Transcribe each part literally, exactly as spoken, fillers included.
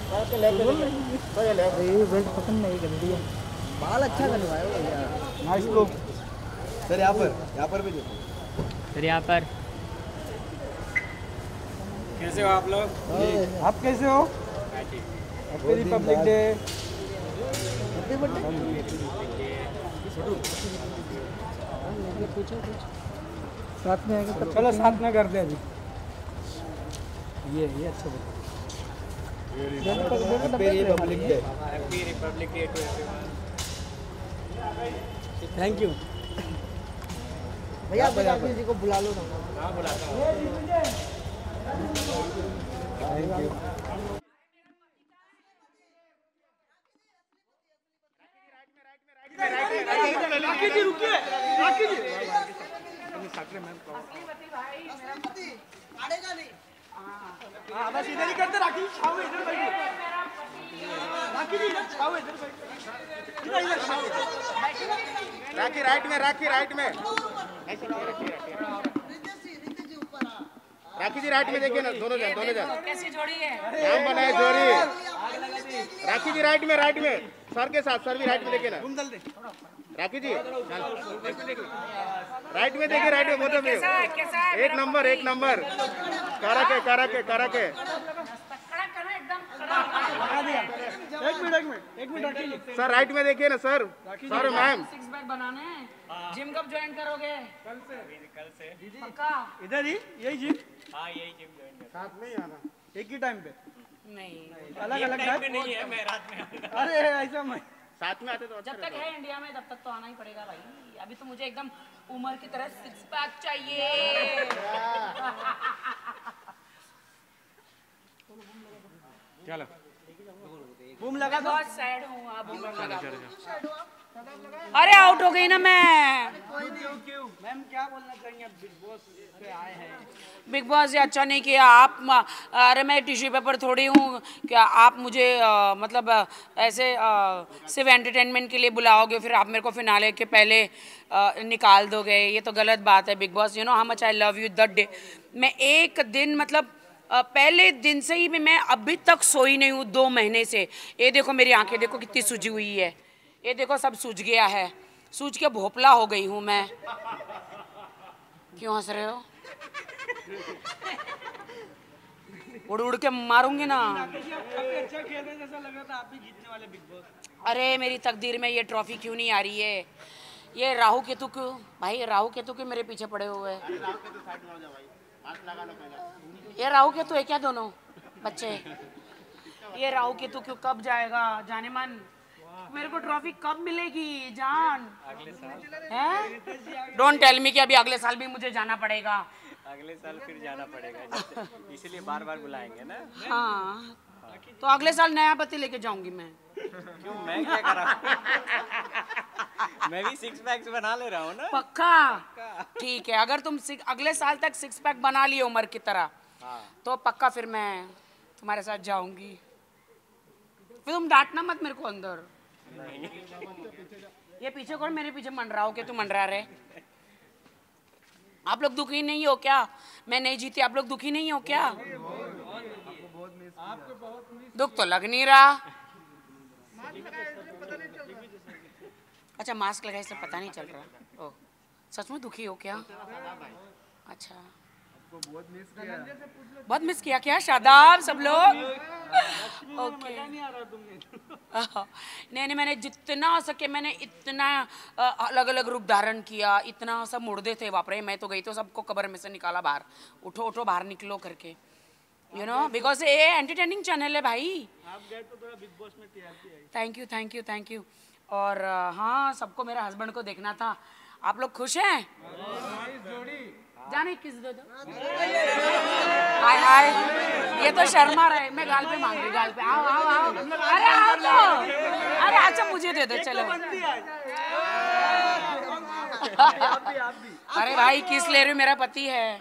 Belt पसंद नहीं गंदी है। बाल अच्छा करवाए हो भैया। Nice look. सर यहाँ पर यहाँ पर भी देखो सर यहाँ पर। कैसे हो आप लोग? आप कैसे हो? Happy Republic Day. Happy birthday. साथ में आएगा तब चलो साथ में करते हैं अभी। ये ये अच्छा बता। Happy Republic Day. Happy Republic Day to everyone. Thank you भैया। भैया किसी को बुला लो ना। हाँ बुलाता हूँ। Thank you. राखी जी रुकिए। राखी जी आड़ेगा नहीं। हाँ बस इधर ही करते। राखी छाओ इधर बैठिए। राखी जी इधर छाओ इधर बैठिए। इधर छाओ। राखी राइट में, राखी राइट में, राखी जी राइट में देखिए ना, दोनों जन दोनों जन कैसी जोड़ी है? नाम बनाए जोड़ी। राखी जी राइट में, राइट में सर के साथ, सर भी राइट में देखिए ना। राखी जी राइट में देखिए, राइट में बोतल में। एक नंबर एक नंबर। करा के करा के करा के एक मिनट एक मिनट एक minute Rakhi ji. Sir right में देखिए ना sir. Sir ma'am six pack बनाने हैं। जिम कब ज्वाइन करोगे? कल से कल से पक्का? इधर ही यही जिम। हाँ यही जिम ज्वाइन कर। साथ में ही आना एक ही टाइम पे। नहीं, अलग अलग टाइम पे नहीं है, मैं रात में आऊंगा। अरे ऐसा मैं साथ में आते तो अच्छा जब तक है इंडिया में तब तक तो आना ही पड़ेगा भाई। अभी तो मुझे एकदम उम्र की तरह सिक्स पैक चाहिए। चलो बूम लगा दो। बहुत सैड हूँ आप। अरे आउट हो गई ना मैं। मैम क्या बोलना चाहेंगे? बिग बॉस पे आए हैं। बिग बॉस ये अच्छा नहीं किया आप। अरे मैं टिश्यू पेपर थोड़ी हूँ क्या आप मुझे आ, मतलब आ, ऐसे आ, सिर्फ एंटरटेनमेंट के लिए बुलाओगे, फिर आप मेरे को फिनाले के पहले आ, निकाल दोगे। ये तो गलत बात है। Bigg Boss you know how much I love you that day. मैं एक दिन मतलब आ, पहले दिन से ही मैं अभी तक सोई नहीं हूँ, दो महीने से। ये देखो मेरी आंखें देखो कितनी सूजी हुई है। ये देखो सब सूज गया है। सूज के भोपला हो गई हूँ मैं। क्यों हंस रहे हो? उड़ उड़ के मारूंगी ना। काफी अच्छा खेल रहे जैसा लग रहा था। आप भी जीतने वाले बिग बॉस। अरे मेरी तकदीर में ये ट्रॉफी क्यों नहीं आ रही है? ये राहु केतु क्यों भाई? राहु केतु क्यों मेरे पीछे पड़े हुए हैं? ये राहु केतु है क्या दोनों बच्चे? ये राहु केतु क्यों कब जाएगा जाने मन? मेरे को ट्रॉफी कब मिलेगी जान? अगले साल हैं? डोंट टेल मी कि अभी अगले साल भी मुझे जाना पड़ेगा। अगले साल फिर जाना पड़ेगा, इसीलिए बार बार बुलाएंगे ना। हाँ तो अगले साल नया पति लेके जाऊंगी मैं। क्यों मैं क्या कर रहा हूँ? मैं भी सिक्स पैक्स बना ले रहा हूँ ना। पक्का? ठीक है, अगर तुम अगले साल तक सिक्स पैक बना लिए उम्र की तरह तो पक्का फिर मैं तुम्हारे साथ जाऊंगी। फिर तुम डांटना मत मेरे को अंदर। ये पीछे कौन मेरे पीछे मंडरा हो के तू मंडरा रहे? आप लोग दुखी नहीं हो क्या? मैं नहीं जीती, आप लोग दुखी नहीं हो क्या? दुख तो लग नहीं रहा। अच्छा मास्क लगाए इसलिए पता नहीं चल रहा। ओ सच में दुखी हो क्या? अच्छा बहुत मिस किया क्या? शादाब सब लोग। ओके नहीं नहीं मैंने जितना हो सके मैंने इतना अलग अलग रूप धारण किया। इतना सब मुर्दे थे बाप रे। मैं तो गई तो सबको कब्र में से निकाला बाहर। उठो उठो बाहर निकलो करके यू नो बिकॉज ये एंटरटेनिंग चैनल है भाई। आप गए तो थोड़ा बिग बॉस में टीआरपी आई। Thank you thank you thank you. और हाँ सबको मेरे हस्बैंड को देखना था। आप लोग खुश हैं? जाने किस दो दो हाय हाय। ये तो शर्मा रहे। मैं गाल पे मांग रही गाल पे। आओ आओ आओ। अरे आओ तो। अरे अच्छा मुझे दे दो चलो। अरे भाई किस ले रही हो? मेरा पति है।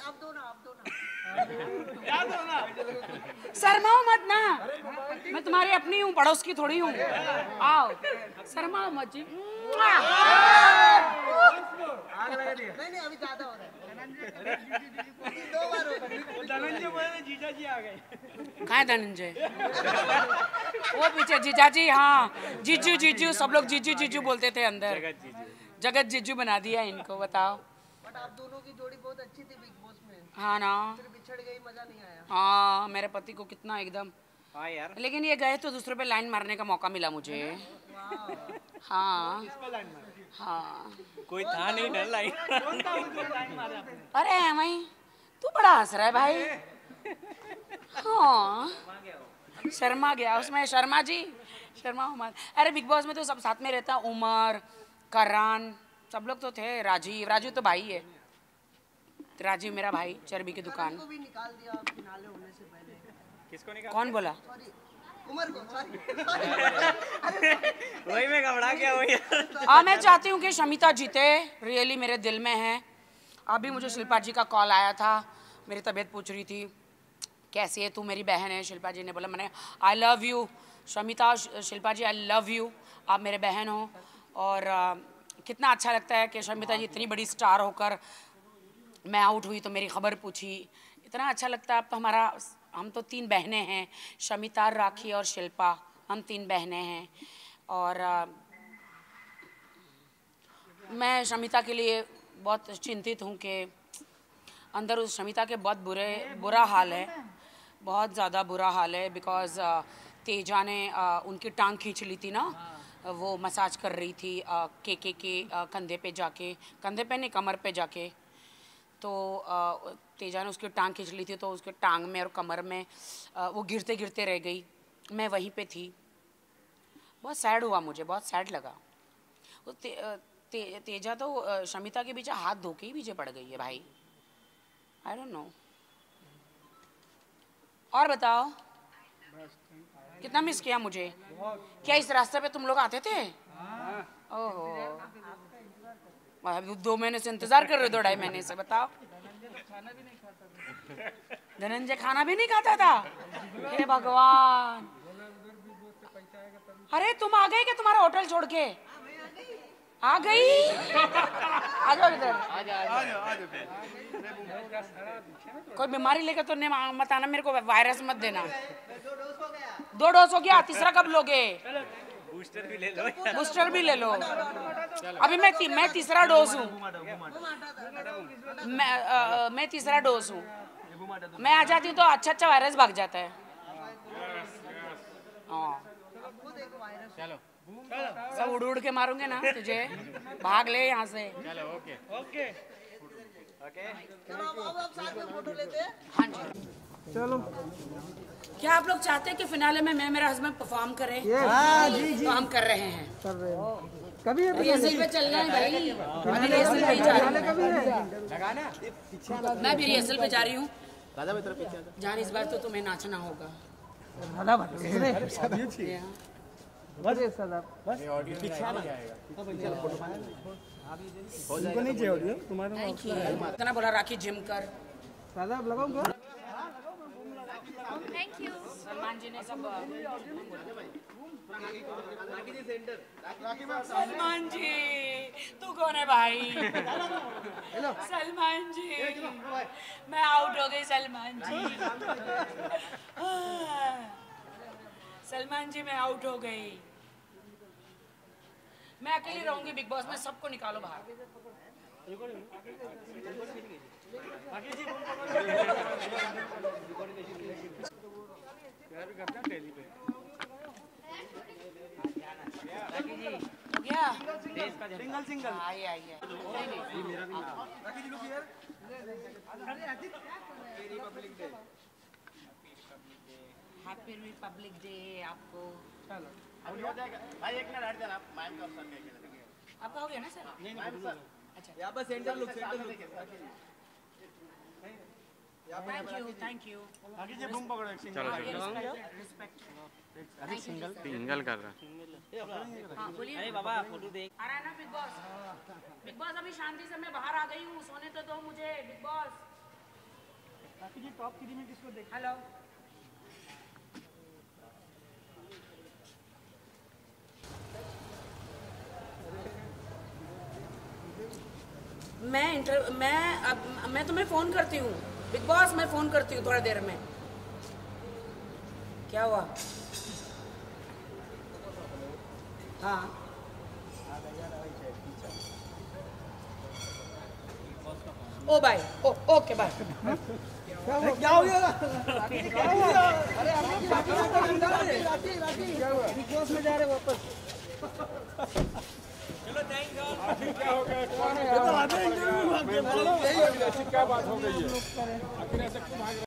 शर्माओ मत ना। मैं तुम्हारी अपनी हूँ, पड़ोस की थोड़ी हूँ। आओ शर्माओ मत जी। नहीं नहीं अभी ज्यादा हो रहा है। वो धनंजय बोले जीजा जी आ गए। कहाँ है धनंजय? वो पीछे जीजा जी, हाँ जीजू जीजू, सब लोग जीजू जीजू बोलते थे अंदर। जगत जीजू जगत जीजू बना दिया इनको, बताओ। बट आप दोनों की जोड़ी बहुत अच्छी थी बिग बॉस में, हाँ ना, फिर बिछड़ गई, मजा नहीं आया। हाँ मेरे पति को कितना एकदम, हाँ यार लेकिन ये गए तो दूसरे पे लाइन मारने का मौका मिला मुझे। हाँ हाँ, कोई था नहीं डर लाइन। कौन था वो जो लाइन मारा आपने? अरे भाई तू बड़ा हंस रहा है भाई। हाँ शर्मा गया उसमें, शर्मा जी, शर्मा उमर। अरे बिग बॉस में तो सब साथ में रहता, उमर, करण, सब लोग तो थे। राजीव, राजू तो भाई है, राजीव मेरा भाई, चर्बी की दुकान। को भी निकाल दिया फिनाले होने से पहले। किसको निकाल? कौन बोला? सॉरी उमर को, सॉरी। वही मैं घबरा गया वही यार। हाँ मैं चाहती हूँ कि शमिता जीते, रियली मेरे दिल में है। अभी मुझे शिल्पा जी का कॉल आया था, मेरी तबीयत पूछ रही थी कैसी है तू, मेरी बहन है। शिल्पा जी ने बोला, मैंने I love you Shamita, Shilpa ji I love you, आप मेरे बहन हो। और आ, कितना अच्छा लगता है कि शमिता जी इतनी बड़ी स्टार होकर मैं आउट हुई तो मेरी खबर पूछी, इतना अच्छा लगता है। अब तो हमारा, हम तो तीन बहनें हैं, शमिता, राखी और शिल्पा, हम तीन बहनें हैं। और आ, मैं शमिता के लिए बहुत चिंतित हूँ कि अंदर उस शमिता के बहुत बुरे बुरा हाल है, बहुत ज़्यादा बुरा हाल है। बिकॉज़ तेजा ने आ, उनकी टांग खींच ली थी ना, वो मसाज कर रही थी आ, के के के आ, कंधे पे जाके, कंधे पे नहीं कमर पे जाके, तो आ, तेजा ने उसकी टांग खींच ली थी, तो उसके टांग में और कमर में आ, वो गिरते गिरते रह गई। मैं वहीं पे थी, बहुत सैड हुआ मुझे, बहुत सैड लगा। वो ते, ते, तेजा तो आ, शमिता के पीछे हाथ धो के ही पीछे पड़ गई है भाई, आई डोंट नो। और बताओ कितना मिस किया मुझे। क्या इस रास्ते पे तुम लोग आते थे? ओहो, अभी दो महीने से इंतजार कर रहे हो, दो ढाई महीने से, बताओ। धनंजय खाना भी नहीं खाता था, हे भगवान। अरे तुम आ गए क्या तुम्हारा होटल छोड़ के? आ गई, आ जाओ इधर। कोई बीमारी लेकर तो नहीं मत आना, मेरे को वायरस मत देना। दो डोज हो गया, तीसरा कब लोगे? बूस्टर भी ले लो। बूस्टर भी ले लो। अभी मैं ती, मैं तीसरा डोज हूँ, मैं आ, मैं तीसरा डोज हूँ। मैं आ जाती हूँ तो अच्छा अच्छा वायरस भाग जाता है। हाँ चलो सब उड़ उड़ के मारूंगे ना तुझे, भाग ले यहाँ से। चलो ओके ओके ओके चलो अब अब अब साथ में फोटो लेते हैं। हाँ जी चलो। क्या आप लोग चाहते हैं कि फिनाले में मैं मेरा हस्बैंड परफॉर्म करें? हाँ जी जी तो हम कर रहे हैं, कर रहे हैं। कभी है रिहर्सल पे चलना है भाई, मैं रिहर्सल पे ही जा रही कभी है हूँ, मैं भी रिहर्सल पे जा रही हूँ। राजा भाई तरफ पीछे आ जाओ। जान इस बार तो तुम्हें नाचना होगा। भला भला Yeah. बस सदा बस पीछे आना उनको नहीं चाहिए ऑडियो तुम्हारा Thank you. इतना बोला राखी जिम कर। सदा लगाऊंगा। Thank you. सलमान जी ने सब, सलमान जी तू कौन है भाई? सलमान जी मैं आउट हो गई। सलमान जी सलमान जी मैं आउट हो गई। मैं अकेली रहूंगी बिग बॉस में, सबको निकालो बाहर। हो गया सिंगल सिंगल आइए आइए। हैप्पी रिपब्लिक डे आपको। चलो अभी हो जाएगा भाई, एक मिनट हट जाना, मैम का ऑप्शन देखेंगे। आपका हो गया ना सर? मैम सर अच्छा यहाँ पर centre look centre look thank you thank you. आगे जी बूम पकड़ो एक सिंगल रिस्पेक्ट। अभी सिंगल सिंगल कर रहा। हाँ बोलिए। अरे बाबा फोटो देख। आ रहा है ना बिग बॉस? बिग बॉस अभी शांति से मैं बाहर आ गई हूँ, सोने तो दो मुझे बिग बॉस। बाकी जी टॉप थ्री में किसको देख? हेलो मैं इंटर मैं अब मैं तुम्हें फ़ोन करती हूँ बिग बॉस, मैं फ़ोन करती हूँ थोड़ा देर में। क्या हुआ? हाँ oh bye, oh okay bye. क्या हो गया? क्या हुआ? अरे बिग बॉस में जा रहे वापस। चलो थैंक यू। क्या हो गया? क्या बात हो गई है? आखिर ऐसे क्यों भाग